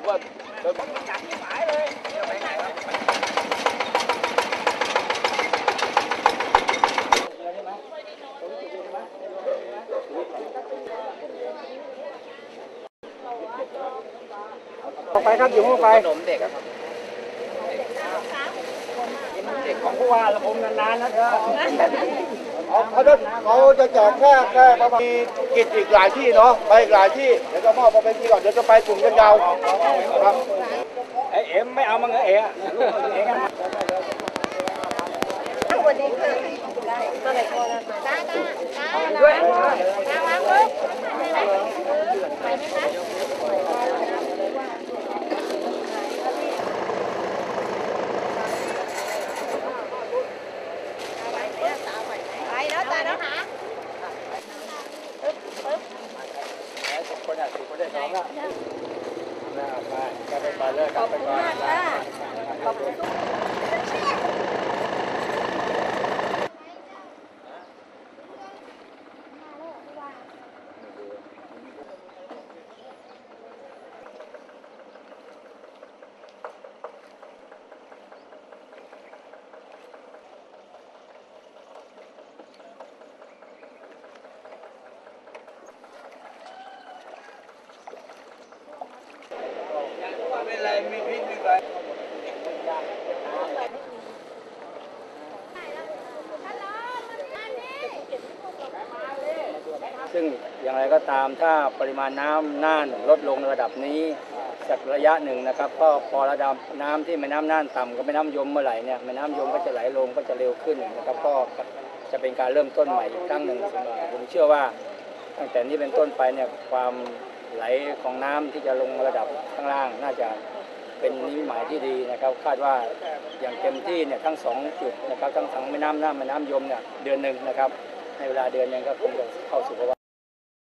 ว่าไปครับอยู่ห้องไปขนมเด็กครับเด็กของผู้ว่าละผมนานๆนะเธอเขาจะแจกแค่ประมาณมีกิจอีกหลายที่เนาะไปอีกหลายที่เดี๋ยวจะมอบไปที่ก่อนเดี๋ยวจะไปกลุ่มยาวๆครับไอเอ็มไม่เอามั้งเอ๋เอ๋กันสวัสดีค่ะได้ก็เลยโทรมาได้ด้วยวางปุ๊บไปไหมคะไปแล้วจ้านะคะคนอ่ะคนได้สองแล้วน่าไปก็ไปก่อนเลยกลับไปก่อนขอบคุณซึ่งอย่างไรก็ตามถ้าปริมาณน้ำน่านลดลงระดับนี้สักระยะหนึ่งนะครับก็พอระดับน้ำที่แม่น้ำน่านต่ำกับแม่น้ำยมเมื่อไหร่เนี่ยแม่น้ำยมก็จะไหลลงก็จะเร็วขึ้นนะครับก็จะเป็นการเริ่มต้นใหม่อีกครั้งหนึ่งผมเชื่อว่าตั้งแต่นี้เป็นต้นไปเนี่ยความไหลของน้ำที่จะลงระดับข้างล่างน่าจะเป็นนิมิตหมายที่ดีนะครับคาดว่าอย่างเต็มที่เนี่ยทั้ง2 จุดนะครับทั้งแม่น้ำน่านแม่น้ำยมเนี่ยเดือนหนึ่งนะครับในเวลาเดือนนึงก็คงจะเข้าสู่ภาวะ